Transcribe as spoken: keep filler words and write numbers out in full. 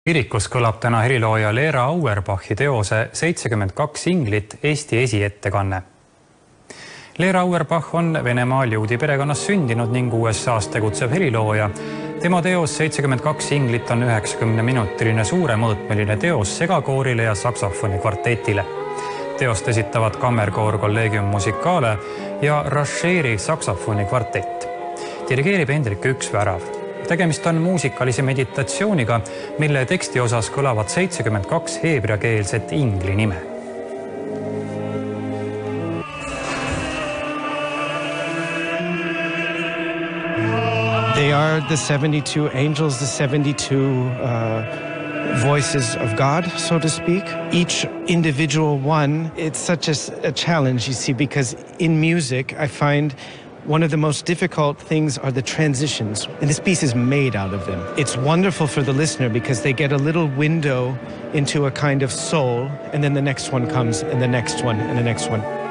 Kirikus kõlab täna helilooja Lera Auerbachi teose seitsekümmend kaks inglit Eesti esiettekanne. Lera Auerbach on Venemaal juudi perekonnas sündinud ning U S A's tegutsev helilooja. Tema teos seitsekümmend kaks inglit on üheksakümne minutiline suuremõõtmeline teos segakoorile ja saksofoni kvartetile. Teost esitavad kammerkoor Collegium Musicale ja Rascheri saxophoni kvartett. Dirigeerib Endrik Üksvärav. Tegemist on muusikalise meditatsiooniga, mille teksti osas kõlavad seitsekümmend kaks heebriakeelset ingli nime. They are the seventy-two angels, the seventy-two uh, voices of God, so to speak. Each individual one, it's such a, a challenge, you see, because in music, I find one of the most difficult things are the transitions, and this piece is made out of them. It's wonderful for the listener because they get a little window into a kind of soul, and then the next one comes, and the next one, and the next one.